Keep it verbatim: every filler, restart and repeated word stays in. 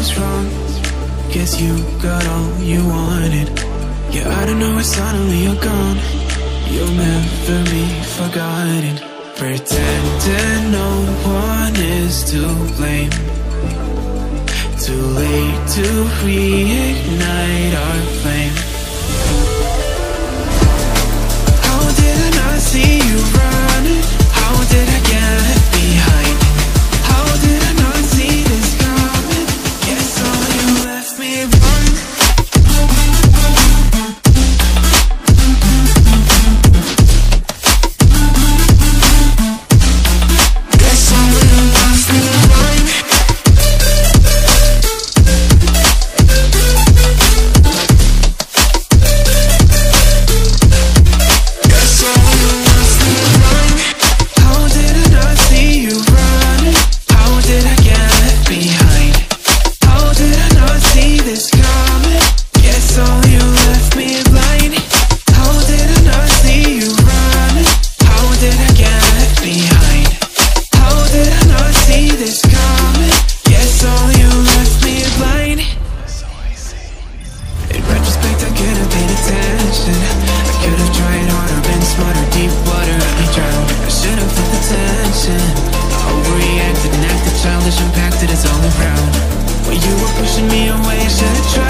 was wrong. Guess you got all you wanted. Yeah, I don't know why suddenly you're gone. You'll never be forgotten. Pretending no one is to blame. Too late to reignite our flame. How did I not see you running? How did I get left behind? How did I not see this coming? Guess all you left me run. Guess all you left me run. Guess all you left me run. How did I not see you running? How did I get left behind? How did I not see this coming? Guess all you left me blind. How did I not see you running? How did I get left behind? How did I not see this coming? Guess all you left me blind. In retrospect, I could have paid attention. I could have tried harder, been smarter. Deep water let me drown. I should have felt the tension. I overreacted and acted childish, impacted, it's all around. When you were pushing me away, I should have tried